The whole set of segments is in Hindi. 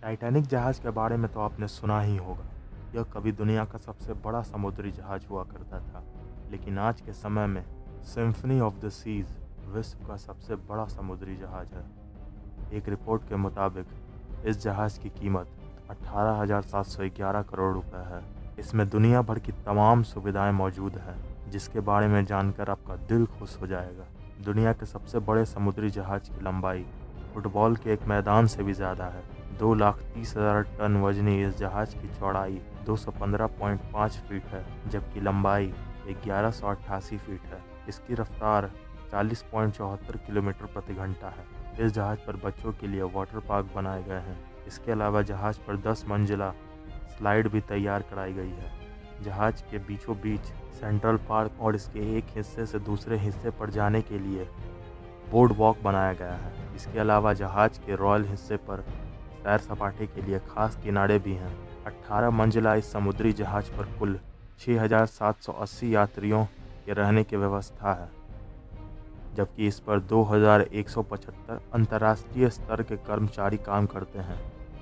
टाइटैनिक जहाज़ के बारे में तो आपने सुना ही होगा। यह कभी दुनिया का सबसे बड़ा समुद्री जहाज़ हुआ करता था, लेकिन आज के समय में सिम्फनी ऑफ द सीज़ विश्व का सबसे बड़ा समुद्री जहाज़ है। एक रिपोर्ट के मुताबिक इस जहाज़ की कीमत 18,711 करोड़ रुपए है। इसमें दुनिया भर की तमाम सुविधाएं मौजूद हैं, जिसके बारे में जानकर आपका दिल खुश हो जाएगा। दुनिया के सबसे बड़े समुद्री जहाज़ की लंबाई फुटबॉल के एक मैदान से भी ज़्यादा है। 2,30,000 टन वजनी इस जहाज़ की चौड़ाई 215.5 फीट है, जबकि लंबाई 1188 फीट है। इसकी रफ्तार 40.74 किलोमीटर प्रति घंटा है। इस जहाज़ पर बच्चों के लिए वाटर पार्क बनाए गए हैं। इसके अलावा जहाज़ पर 10 मंजिला स्लाइड भी तैयार कराई गई है। जहाज़ के बीचों बीच सेंट्रल पार्क और इसके एक हिस्से से दूसरे हिस्से पर जाने के लिए बोर्ड वॉक बनाया गया है। इसके अलावा जहाज़ के रॉयल हिस्से पर सैर सपाटे के लिए खास किनारे भी हैं। 18 मंजिला इस समुद्री जहाज़ पर कुल 6,780 यात्रियों के रहने की व्यवस्था है, जबकि इस पर 2,175 अंतर्राष्ट्रीय स्तर के कर्मचारी काम करते हैं।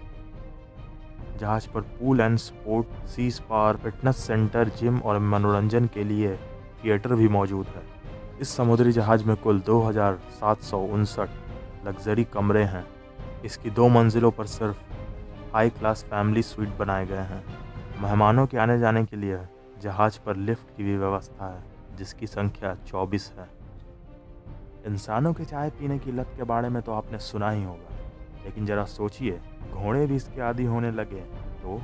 जहाज़ पर pool and sport, sea spa, fitness centre, gym और मनोरंजन के लिए थिएटर भी मौजूद है। इस समुद्री जहाज़ में कुल 2,759 लग्जरी कमरे हैं। इसकी 2 मंजिलों पर सिर्फ हाई क्लास फैमिली स्वीट बनाए गए हैं। मेहमानों के आने जाने के लिए जहाज़ पर लिफ्ट की भी व्यवस्था है, जिसकी संख्या 24 है। इंसानों के चाय पीने की लत के बारे में तो आपने सुना ही होगा, लेकिन ज़रा सोचिए, घोड़े भी इसके आदी होने लगे तो?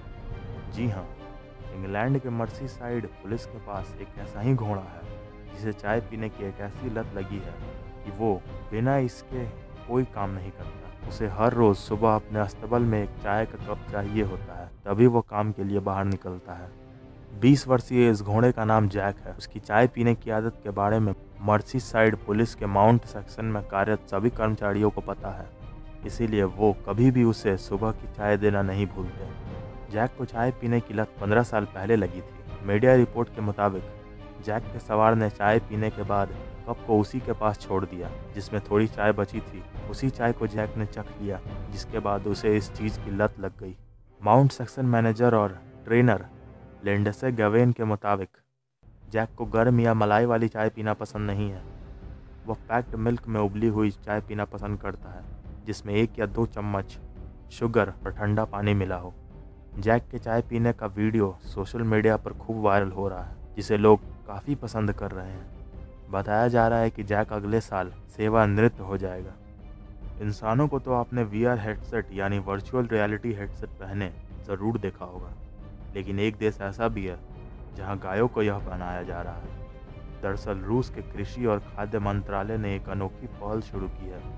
जी हाँ, इंग्लैंड के मर्सीसाइड पुलिस के पास एक ऐसा ही घोड़ा है, जिसे चाय पीने की एक ऐसी लत लगी है कि वो बिना इसके कोई काम नहीं करता। उसे हर रोज़ सुबह अपने अस्तबल में एक चाय का कप चाहिए होता है, तभी वो काम के लिए बाहर निकलता है। 20 वर्षीय इस घोड़े का नाम जैक है। उसकी चाय पीने की आदत के बारे में मर्सीसाइड पुलिस के माउंट सेक्शन में कार्यरत सभी कर्मचारियों को पता है, इसीलिए वो कभी भी उसे सुबह की चाय देना नहीं भूलते। जैक को चाय पीने की लत 15 साल पहले लगी थी। मीडिया रिपोर्ट के मुताबिक जैक के सवार ने चाय पीने के बाद कप को उसी के पास छोड़ दिया जिसमें थोड़ी चाय बची थी। उसी चाय को जैक ने चख लिया, जिसके बाद उसे इस चीज़ की लत लग गई। माउंट सेक्शन मैनेजर और ट्रेनर लिंडसे गवेन के मुताबिक जैक को गर्म या मलाई वाली चाय पीना पसंद नहीं है। वह पैक्ड मिल्क में उबली हुई चाय पीना पसंद करता है, जिसमें 1 या 2 चम्मच शुगर और ठंडा पानी मिला हो। जैक के चाय पीने का वीडियो सोशल मीडिया पर खूब वायरल हो रहा है, जिसे लोग काफ़ी पसंद कर रहे हैं। बताया जा रहा है कि जैक अगले साल सेवानिवृत्त हो जाएगा। इंसानों को तो आपने VR हेडसेट यानी वर्चुअल रियलिटी हेडसेट पहने ज़रूर देखा होगा, लेकिन एक देश ऐसा भी है जहां गायों को यह पहनाया जा रहा है। दरअसल रूस के कृषि और खाद्य मंत्रालय ने एक अनोखी पहल शुरू की है,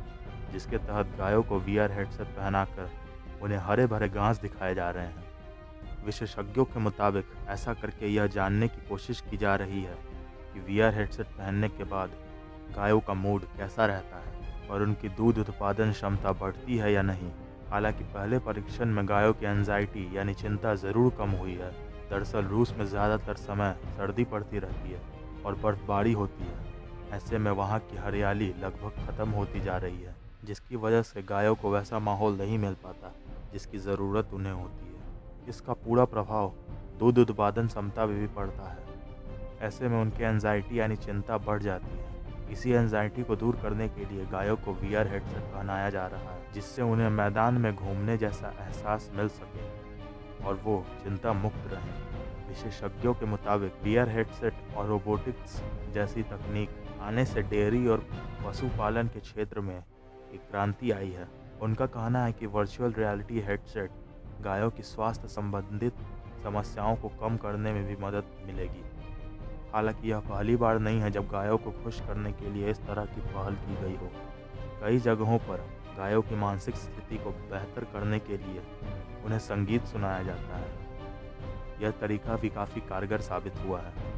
जिसके तहत गायों को VR हेडसेट पहनाकर उन्हें हरे भरे घास दिखाए जा रहे हैं। विशेषज्ञों के मुताबिक ऐसा करके यह जानने की कोशिश की जा रही है कि VR हेडसेट पहनने के बाद गायों का मूड कैसा रहता है और उनकी दूध उत्पादन क्षमता बढ़ती है या नहीं। हालांकि पहले परीक्षण में गायों की एंजाइटी यानी चिंता ज़रूर कम हुई है। दरअसल रूस में ज़्यादातर समय सर्दी पड़ती रहती है और बर्फबारी होती है। ऐसे में वहाँ की हरियाली लगभग ख़त्म होती जा रही है, जिसकी वजह से गायों को वैसा माहौल नहीं मिल पाता जिसकी ज़रूरत उन्हें होती है। इसका पूरा प्रभाव दूध उत्पादन क्षमता में भी पड़ता है। ऐसे में उनकी एंजाइटी यानी चिंता बढ़ जाती है। इसी एंजाइटी को दूर करने के लिए गायों को VR हेडसेट पहनाया जा रहा है, जिससे उन्हें मैदान में घूमने जैसा एहसास मिल सके और वो चिंता मुक्त रहें। विशेषज्ञों के मुताबिक VR हेडसेट और रोबोटिक्स जैसी तकनीक आने से डेयरी और पशुपालन के क्षेत्र में एक क्रांति आई है। उनका कहना है कि वर्चुअल रियलिटी हेडसेट गायों की स्वास्थ्य संबंधित समस्याओं को कम करने में भी मदद मिलेगी। हालांकि यह पहली बार नहीं है जब गायों को खुश करने के लिए इस तरह की पहल की गई हो। कई जगहों पर गायों की मानसिक स्थिति को बेहतर करने के लिए उन्हें संगीत सुनाया जाता है। यह तरीका भी काफ़ी कारगर साबित हुआ है।